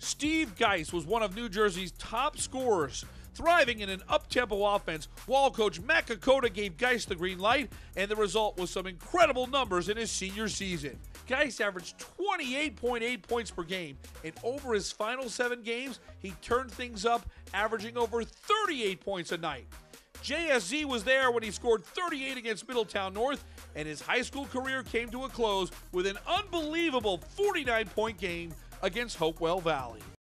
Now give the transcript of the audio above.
Steve Geis was one of New Jersey's top scorers, thriving in an up-tempo offense, while coach Matt Kokoda gave Geis the green light, and the result was some incredible numbers in his senior season. Geis averaged 28.8 points per game, and over his final 7 games, he turned things up, averaging over 38 points a night. JSZ was there when he scored 38 against Middletown North, and his high school career came to a close with an unbelievable 49-point game against Hopewell Valley.